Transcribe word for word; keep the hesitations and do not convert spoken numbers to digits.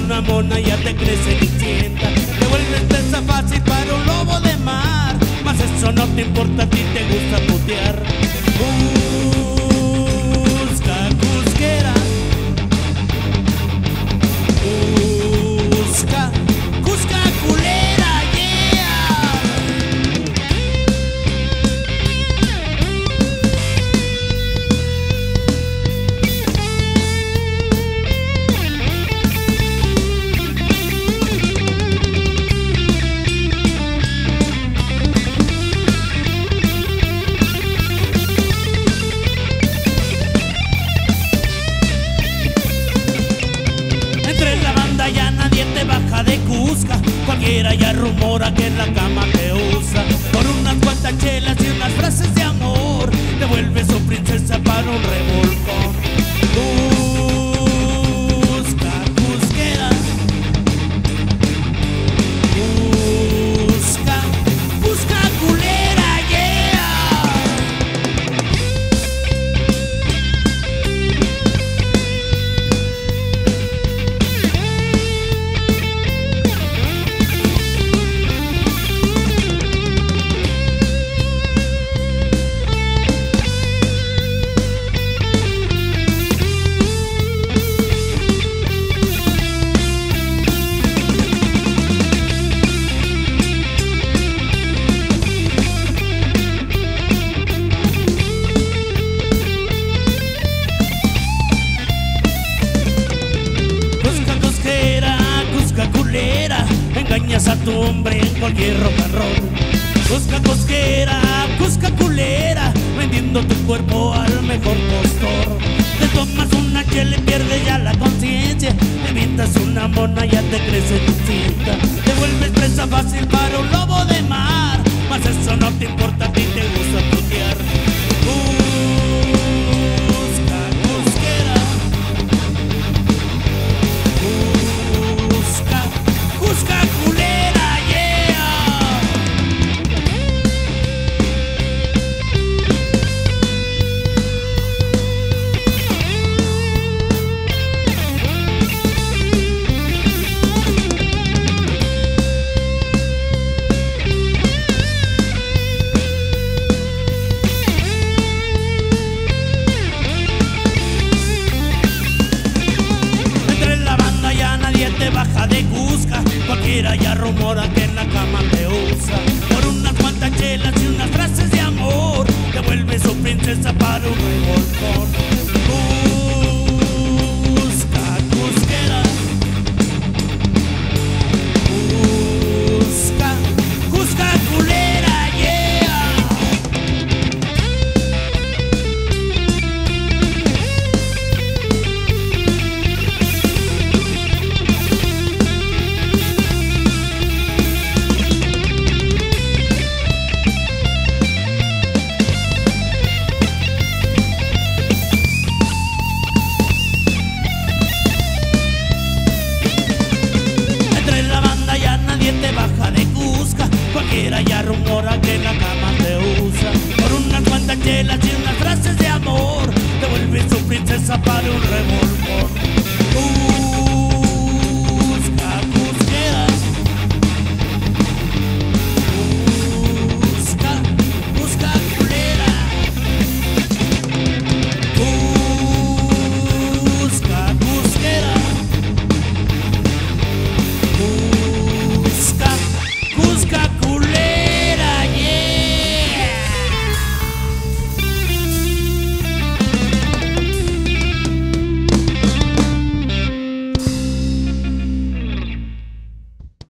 una mona ya te crees cenicienta. Te vuelves presa fácil para un lobo de mar, mas eso no te importa, a ti te gusta putear. Cusca, cusquera. Cusca, cusca culera, yeah. Ya nadie te baja de Cusca, cualquiera ya rumora que en la cama te usa. Por unas cuantas chelas y unas frases de amor, te vuelves su princesa para un revolcón. Cusca, cusquera. Cusca, cusca culera, yeah. Engañas a tu hombre en cualquier rock and roll. Cusca cosquera, cusca culera, vendiendo tu cuerpo al mejor postor. Te tomas una chela y pierdes ya la conciencia, te mientas una mona ya te crees cenicienta. Te vuelves presa fácil para un lobo de mar, mas eso no te importa, a ti te gusta putear. Cusca cosquera. Cusca, cusca culera, yeah. Entre la banda ya nadie te baja de Cusca, cualquiera ya rumora que en la cama te usa. Por unas cuantas chelas y unas frases de amor, te vuelves su princesa para un revolcón. Cusca, cusquera. Cusca, cusca culera, yeah. Te baja de Cusca, cualquiera ya rumora que en la cama te usa. Por unas cuantas chelas y unas frases de amor, te vuelves su princesa para un revolcón.